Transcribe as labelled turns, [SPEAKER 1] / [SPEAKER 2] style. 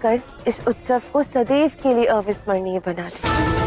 [SPEAKER 1] कर इस उत्सव को सदैव के लिए अविस्मरणीय बना दे।